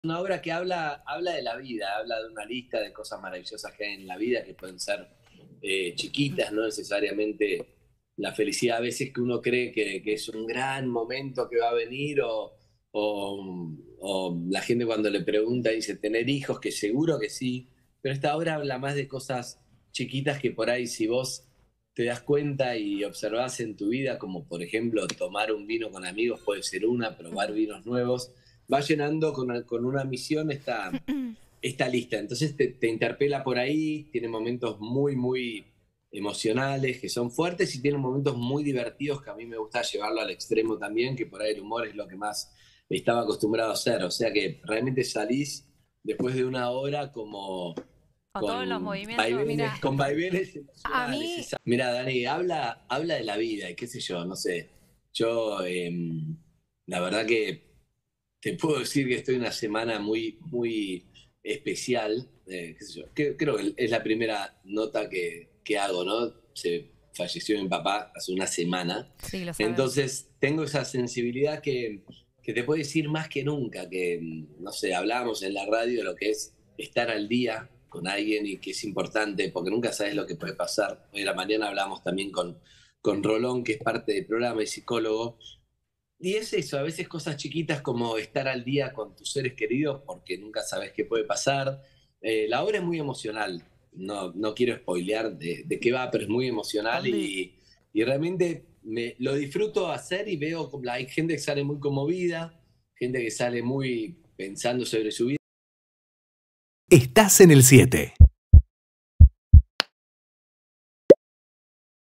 Una obra que habla de la vida, habla de una lista de cosas maravillosas que hay en la vida, que pueden ser chiquitas, no necesariamente la felicidad a veces que uno cree que es un gran momento que va a venir, o la gente cuando le pregunta dice tener hijos, que seguro que sí, pero esta obra habla más de cosas chiquitas que por ahí si vos te das cuenta y observás en tu vida, como por ejemplo tomar un vino con amigos puede ser una, probar vinos nuevos, va llenando con una misión esta lista. Entonces te interpela por ahí, tiene momentos muy, muy emocionales, que son fuertes, y tiene momentos muy divertidos que a mí me gusta llevarlo al extremo también, que por ahí el humor es lo que más estaba acostumbrado a hacer. O sea que realmente salís después de una hora como Con todos los movimientos, mira, con vaivenes a emocionales. mí, Mira, Dani, habla de la vida y qué sé yo, no sé. Yo, la verdad que te puedo decir que estoy en una semana muy, muy especial. Qué sé yo, creo que es la primera nota que hago, ¿no? Se falleció mi papá hace una semana. sí, lo sabemos. Entonces, tengo esa sensibilidad que te puedo decir más que nunca, que, no sé, hablábamos en la radio de lo que es estar al día con alguien y que es importante, porque nunca sabes lo que puede pasar. Hoy en la mañana hablamos también con Rolón, que es parte del programa y psicólogo, y es eso, a veces cosas chiquitas como estar al día con tus seres queridos porque nunca sabes qué puede pasar. La obra es muy emocional, no quiero spoilear de qué va, pero es muy emocional Andy, y realmente lo disfruto hacer y veo como hay gente que sale muy conmovida, gente que sale muy pensando sobre su vida. Estás en el 7.